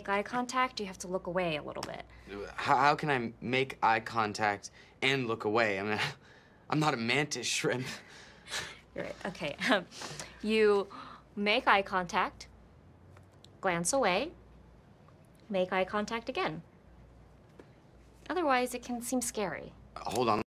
eye contact, you have to look away a little bit. How can I make eye contact and look away? I mean, I'm not a mantis shrimp. You're right. Okay. You make eye contact, glance away, make eye contact again. Otherwise, it can seem scary. Hold on.